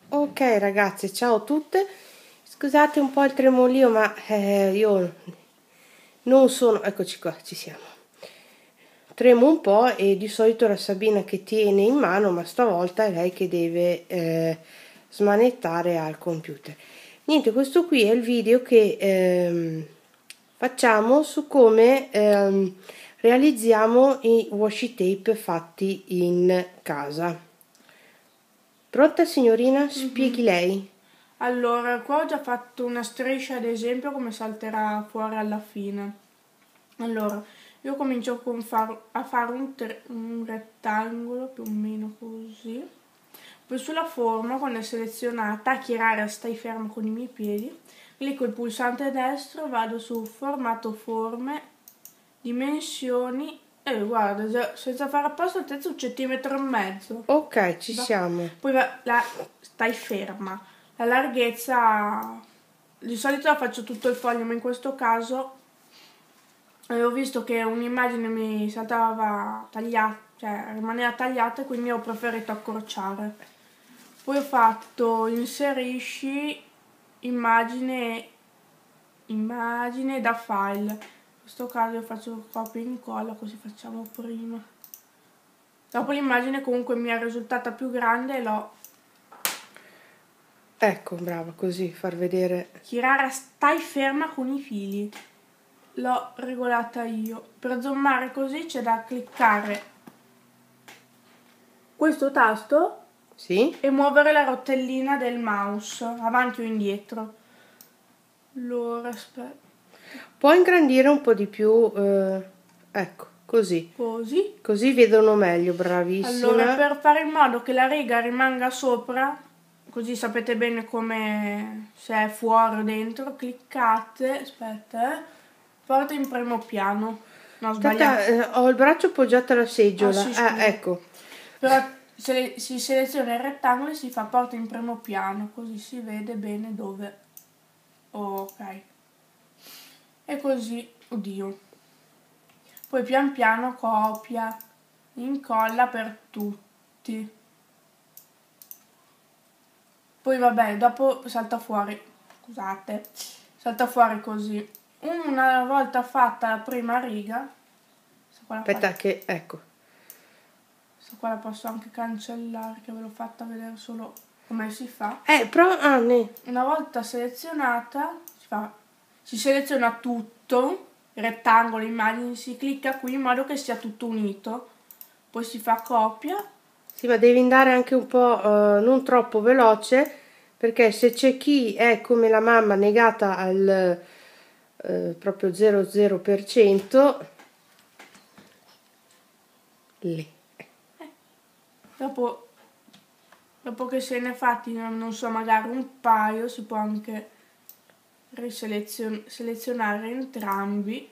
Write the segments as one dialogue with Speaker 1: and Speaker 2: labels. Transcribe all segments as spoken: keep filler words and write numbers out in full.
Speaker 1: Ok ragazzi, ciao a tutte, scusate un po' il tremolio ma eh, io non sono, eccoci qua, ci siamo, tremo un po' e di solito è Sabina che tiene in mano, ma stavolta è lei che deve eh, smanettare al computer. Niente, questo qui è il video che ehm, facciamo su come ehm, realizziamo i washi tape fatti in casa. Pronta signorina? Spieghi
Speaker 2: Mhm.
Speaker 1: lei.
Speaker 2: Allora, qua ho già fatto una striscia, ad esempio, come salterà fuori alla fine. Allora, io comincio con far, a fare un, tre- un rettangolo, più o meno così. Poi sulla forma, quando è selezionata, Kirara stai ferma con i miei piedi, clicco il pulsante destro, vado su formato forme, dimensioni, e guarda, già, senza fare apposta altezza un centimetro e mezzo.
Speaker 1: Ok, ci
Speaker 2: Va.
Speaker 1: siamo.
Speaker 2: Poi va, la, stai ferma. La larghezza, di solito la faccio tutto il foglio, ma in questo caso eh, ho visto che un'immagine mi saltava tagliata, cioè rimaneva tagliata, e quindi ho preferito accorciare. Poi ho fatto inserisci immagine, immagine da file. In questo caso io faccio copia e incolla, così facciamo prima. Dopo l'immagine comunque mi è risultata più grande e l'ho...
Speaker 1: Ecco, brava, così far vedere.
Speaker 2: Kirara, stai ferma con i fili. L'ho regolata io. Per zoomare così c'è da cliccare questo tasto
Speaker 1: Sì?
Speaker 2: e muovere la rotellina del mouse avanti o indietro. Allora, aspetta.
Speaker 1: Puoi ingrandire un po' di più, eh, ecco, così.
Speaker 2: Così.
Speaker 1: Così vedono meglio,
Speaker 2: Allora,
Speaker 1: bravissima.
Speaker 2: per fare in modo che la riga rimanga sopra, così sapete bene come se è fuori o dentro, cliccate, aspetta, eh, porta in primo piano. No, sbagliato.
Speaker 1: Tata, eh, ho il braccio appoggiato alla
Speaker 2: Ah
Speaker 1: seggiola.
Speaker 2: sì,
Speaker 1: Ah,
Speaker 2: scusa.
Speaker 1: ecco.
Speaker 2: Però se si seleziona il rettangolo e si fa porta in primo piano, così si vede bene dove. Oh, ok. E così, oddio. Poi pian piano copia, incolla per tutti. Poi vabbè, dopo salta fuori, scusate, salta fuori così. Una volta fatta la prima riga, questa qua la,
Speaker 1: Aspetta
Speaker 2: faccio,
Speaker 1: che, ecco.
Speaker 2: questa qua la posso anche cancellare, che ve l'ho fatta vedere solo come si fa.
Speaker 1: Eh, però, ah, ne.
Speaker 2: Una volta selezionata, si, fa, si seleziona tutto, il rettangolo, immagini, si clicca qui in modo che sia tutto unito. Poi si fa copia.
Speaker 1: Sì, ma devi andare anche un po', eh, non troppo veloce, perché se c'è chi è come la mamma negata al eh, proprio zero zero per cento, lì.
Speaker 2: Dopo, dopo che se ne è fatti, non so, magari un paio, si può anche riselezionare entrambi,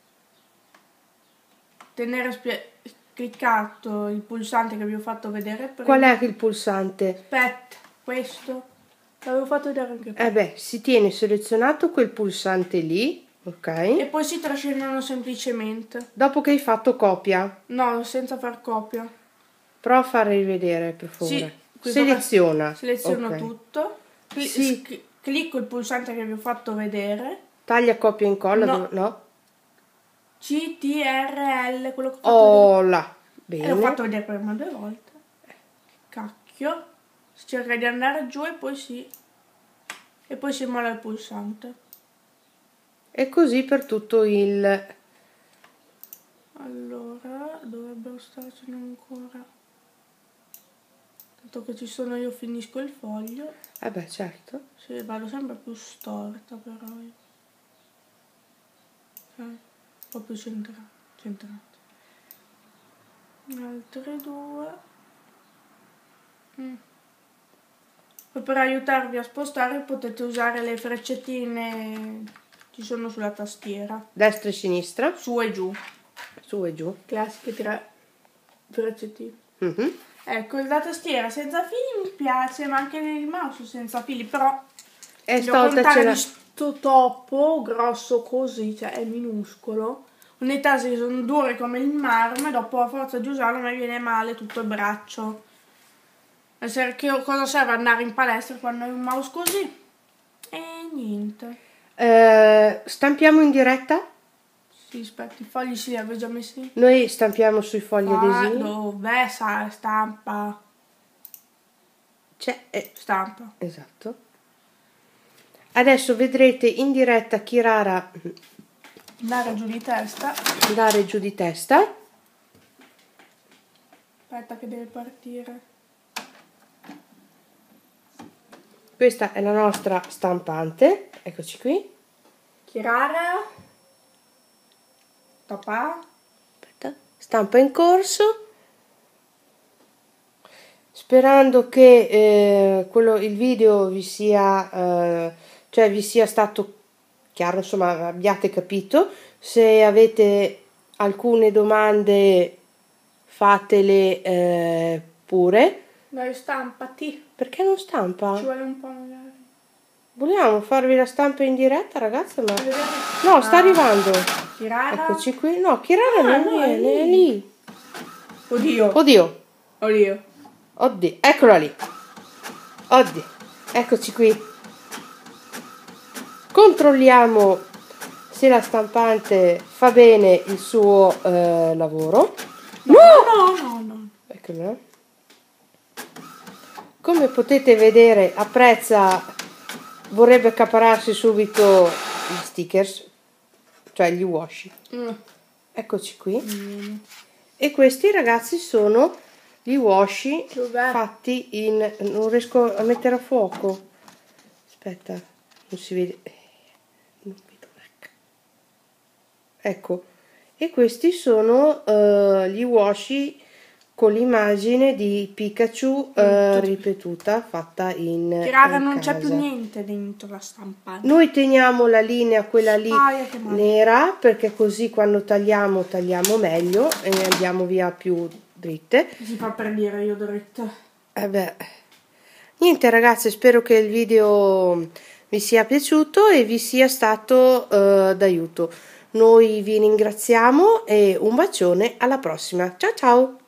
Speaker 2: tenere cliccato il pulsante che vi ho fatto vedere prima.
Speaker 1: Qual è il pulsante?
Speaker 2: Aspetta, questo l'avevo fatto vedere anche prima.
Speaker 1: Eh beh, si tiene selezionato quel pulsante lì, ok?
Speaker 2: E poi si trascinano semplicemente.
Speaker 1: Dopo che hai fatto copia,
Speaker 2: No, senza far copia.
Speaker 1: prova a far rivedere per favore.
Speaker 2: Sì,
Speaker 1: Seleziona,
Speaker 2: seleziono
Speaker 1: ok.
Speaker 2: tutto, cl
Speaker 1: Sì,
Speaker 2: clicco il pulsante che vi ho fatto vedere.
Speaker 1: taglia copia e incolla,
Speaker 2: No.
Speaker 1: dove, no?
Speaker 2: C T R L, quello che ho fatto
Speaker 1: Oh
Speaker 2: vedere.
Speaker 1: là,
Speaker 2: E l'ho
Speaker 1: bene.
Speaker 2: fatto vedere prima due volte. Cacchio. Si cerca di andare giù e poi si... E poi si molla il pulsante.
Speaker 1: E così per tutto il...
Speaker 2: Allora, dovrebbero starcene ancora. Tanto che ci sono io finisco il foglio.
Speaker 1: Eh beh, certo.
Speaker 2: Sì, vado sempre più storta però io. Eh, un po' più centrato. centrato. Altre due. Mm. Poi per aiutarvi a spostare potete usare le freccettine che ci sono sulla tastiera.
Speaker 1: Destra e sinistra.
Speaker 2: Su e giù.
Speaker 1: Su e giù.
Speaker 2: Classiche tre freccettine.
Speaker 1: Mm-hmm.
Speaker 2: Ecco, la tastiera senza fili mi piace, ma anche il mouse senza fili, però
Speaker 1: E
Speaker 2: devo
Speaker 1: stavolta
Speaker 2: contare
Speaker 1: c'era...
Speaker 2: di sto topo grosso così, cioè è minuscolo. Ogni tasti sono dure come il marmo e dopo a forza di usarlo mi viene male tutto il braccio. Che cosa serve andare in palestra quando hai un mouse così? E niente.
Speaker 1: Eh, stampiamo in diretta?
Speaker 2: Sì, aspetta, i fogli sì, li avevo già messi.
Speaker 1: Noi stampiamo sui fogli
Speaker 2: Ah,
Speaker 1: adesivi.
Speaker 2: dov'è? Sa, stampa.
Speaker 1: C'è. Eh,
Speaker 2: Stampa.
Speaker 1: esatto. Adesso vedrete in diretta Kirara
Speaker 2: Andare giù di testa.
Speaker 1: andare giù di testa.
Speaker 2: Aspetta che deve partire.
Speaker 1: Questa è la nostra stampante. Eccoci qui.
Speaker 2: Kirara. Papà.
Speaker 1: Aspetta. Stampa in corso. Sperando che eh, quello, il video vi sia, eh, cioè vi sia stato chiaro, insomma, abbiate capito. Se avete alcune domande fatele eh, pure.
Speaker 2: Dai, stampati.
Speaker 1: Perché non stampa?
Speaker 2: Ci vuole un po' magari.
Speaker 1: Vogliamo farvi la stampa in diretta, ragazze? Ma...
Speaker 2: Vedete?
Speaker 1: no, sta
Speaker 2: Ah.
Speaker 1: arrivando.
Speaker 2: Kirara.
Speaker 1: Eccoci qui. No, Kirara
Speaker 2: Ah,
Speaker 1: non
Speaker 2: no,
Speaker 1: è,
Speaker 2: è
Speaker 1: è
Speaker 2: lì.
Speaker 1: lì.
Speaker 2: Oddio.
Speaker 1: Oddio.
Speaker 2: Oddio.
Speaker 1: Oddio. Eccola lì. Oddio. Eccoci qui. Controlliamo se la stampante fa bene il suo eh, lavoro.
Speaker 2: No, no, no, no.
Speaker 1: Eccola. Come potete vedere, apprezza, vorrebbe accaparrarsi subito gli stickers, cioè gli washi.
Speaker 2: Mm.
Speaker 1: Eccoci qui.
Speaker 2: Mm.
Speaker 1: E questi, ragazzi, sono gli washi
Speaker 2: Dov'è?
Speaker 1: fatti in... non riesco a mettere a fuoco. Aspetta, non si vede. Non vedo l'H. Ecco. E questi sono uh, gli washi con l'immagine di Pikachu uh, ripetuta, fatta in
Speaker 2: Kirara,
Speaker 1: in
Speaker 2: non c'è
Speaker 1: casa.
Speaker 2: più niente dentro la stampante.
Speaker 1: Noi teniamo la linea, quella lì
Speaker 2: Aia, che male.
Speaker 1: nera, perché così quando tagliamo tagliamo meglio e andiamo via più dritte.
Speaker 2: Si fa per dire io dritta.
Speaker 1: Eh beh. Niente, ragazze, spero che il video vi sia piaciuto e vi sia stato uh, d'aiuto. Noi vi ringraziamo e un bacione, alla prossima. Ciao ciao!